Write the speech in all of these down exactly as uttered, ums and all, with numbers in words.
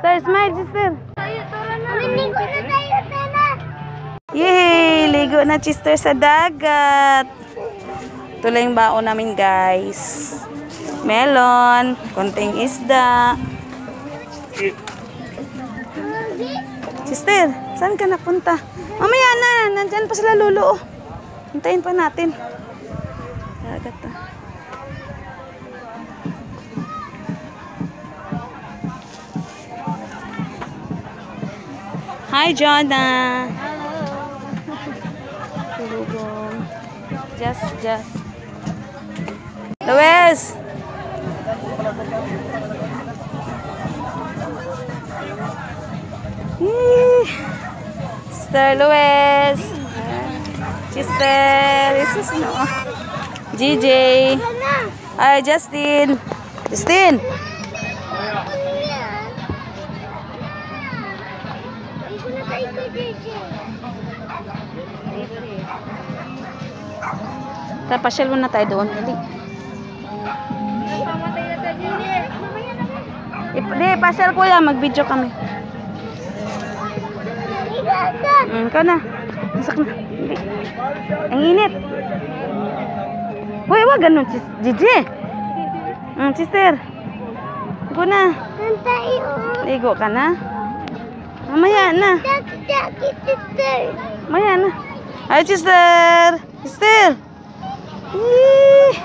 Sister, smile, sister. Yay! Ligo na, sister, sa dagat. Ito lang yung baon namin, guys. Melon, konting isda. Sister, saan ka napunta? Mamaya na, nandyan pa sila lolo. Hintayin pa natin. Dagat ah. Hi, Jonah. Hello. Just, just. Luis. Sister Luis. Sister. This is no. G J. Hi, Justin. Justin. Pasyal muna tayo doon. Dali. Di, pasyal kuya. Mag-video kami. Mm, ikaw na. Masak na. Dali. Ang init. Uy, wag ganun. Gigi. Mm, sister. Ikaw na. Ligo ka na. Mamaya na. Mamaya na. Hi, sister. Sister. Ih.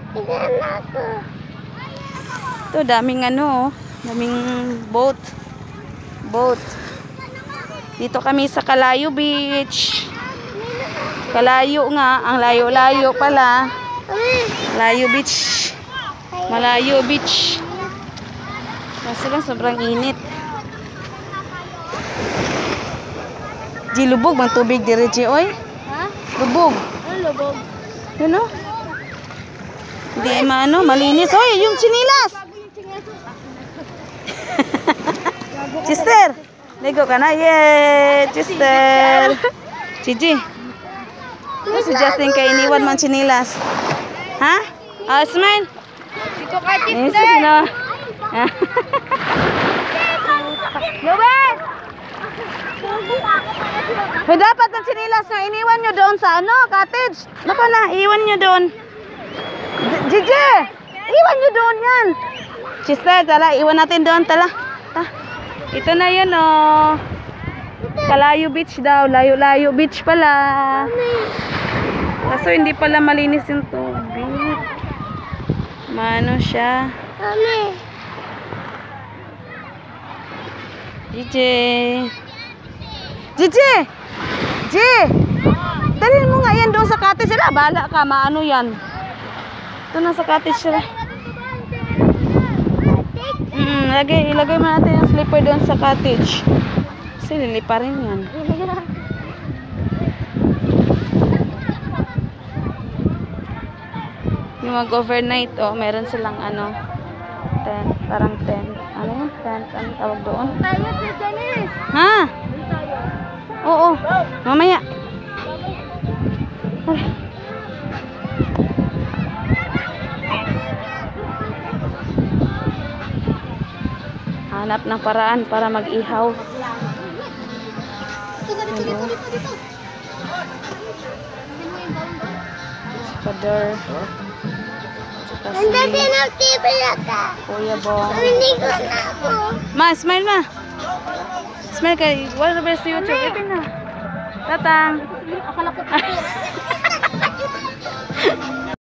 Ito, daming ano, daming boat. Boat. Dito kami sa Kalayo Beach. Kalayo nga, ang layo-layo pala. Kalayo Beach. Malayo Beach. Kasi lang sobrang init. Di lubog bang tubig diri, Ji, oy? Ha? Lubog. Ano lubog? Yun o? Hindi ay maano, malinis. Oy, yung chinilas! Sister! Ligo ka na. Yay! Sister! Gigi! Ano si Justin kay iniwan man chinilas? Ha? Ah, smile! Ito ka, Yes, no. Luwes! May dapat ng chinilas na iniwan nyo doon sa ano, cottage. Baka na, iwan nyo doon. Gigi! Iwan nyo doon yan. Sister, tala, iwan natin doon, tala. Ta. Ito na yun, oh. Kalayo Beach daw. Layo-layo beach pala. Kaso hindi pala malinis yung tubig. Mano siya. Gigi! Gigi! Gigi! Dalhin mo nga yan doon sa cottage sila. Bahala ka, maano yan. Ito na sa cottage sila. Mm, lagay, ilagay mo natin yung slipper doon sa cottage. Kasi lilipa rin yan. Yung mag-overnight, oh, meron silang ano, tent, parang tent. Ano yung tent? Ano tawag doon? Ha? Oo, mamaya. Ay. Hanap ng paraan para mag-ihaw. Hello. Father. Hindi pinag-tibla ka. Kuya Bong. Hindi ko na ako. Ma, smile ma. Smile ka. Wala na ba sa YouTube? Ito na. Tatang. Akala ko